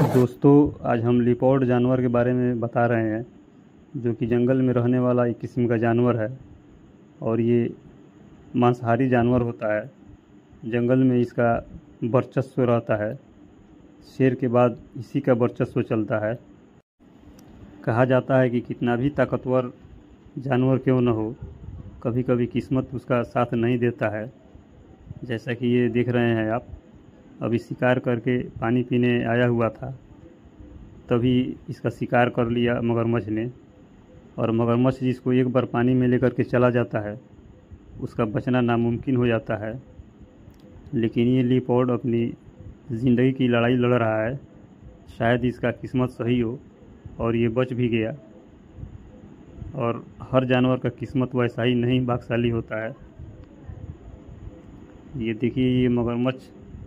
दोस्तों, आज हम लियोपार्ड जानवर के बारे में बता रहे हैं, जो कि जंगल में रहने वाला एक किस्म का जानवर है और ये मांसाहारी जानवर होता है। जंगल में इसका वर्चस्व रहता है। शेर के बाद इसी का वर्चस्व चलता है। कहा जाता है कि कितना भी ताकतवर जानवर क्यों न हो, कभी कभी किस्मत उसका साथ नहीं देता है। जैसा कि ये देख रहे हैं आप, अभी शिकार करके पानी पीने आया हुआ था, तभी इसका शिकार कर लिया मगरमच्छ ने। और मगरमच्छ जिसको एक बार पानी में लेकर के चला जाता है, उसका बचना नामुमकिन हो जाता है। लेकिन ये लियोपार्ड अपनी ज़िंदगी की लड़ाई लड़ रहा है। शायद इसका किस्मत सही हो और ये बच भी गया। और हर जानवर का किस्मत वैसा ही नहीं भाग्यशाली होता है। ये देखिए, ये मगरमच्छ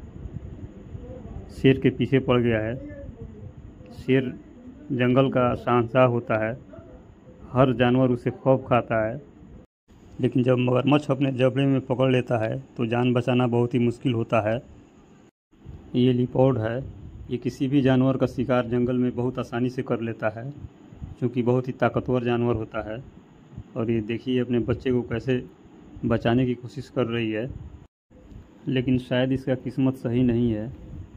शेर के पीछे पड़ गया है। शेर जंगल का शहंशाह होता है, हर जानवर उसे खौफ खाता है। लेकिन जब मगरमच्छ अपने जबड़े में पकड़ लेता है तो जान बचाना बहुत ही मुश्किल होता है। ये लियोपार्ड है, ये किसी भी जानवर का शिकार जंगल में बहुत आसानी से कर लेता है, क्योंकि बहुत ही ताकतवर जानवर होता है। और ये देखिए अपने बच्चे को कैसे बचाने की कोशिश कर रही है, लेकिन शायद इसका किस्मत सही नहीं है।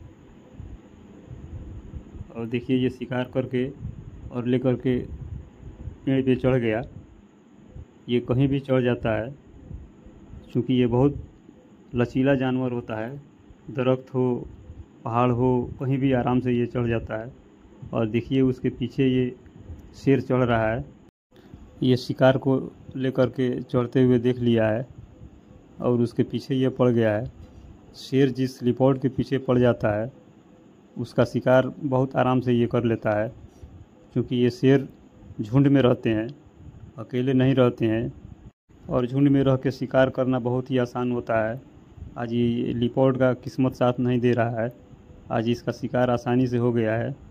और देखिए, ये शिकार करके और लेकर के पेड़ पे चढ़ गया। ये कहीं भी चढ़ जाता है, क्योंकि ये बहुत लचीला जानवर होता है। दरख्त हो, पहाड़ हो, कहीं भी आराम से ये चढ़ जाता है। और देखिए, उसके पीछे ये शेर चढ़ रहा है। ये शिकार को लेकर के चढ़ते हुए देख लिया है और उसके पीछे ये पड़ गया है। शेर जिस लियोपार्ड के पीछे पड़ जाता है, उसका शिकार बहुत आराम से ये कर लेता है, क्योंकि ये शेर झुंड में रहते हैं, अकेले नहीं रहते हैं। और झुंड में रह के शिकार करना बहुत ही आसान होता है। आज ये लियोपार्ड का किस्मत साथ नहीं दे रहा है। आज इसका शिकार आसानी से हो गया है।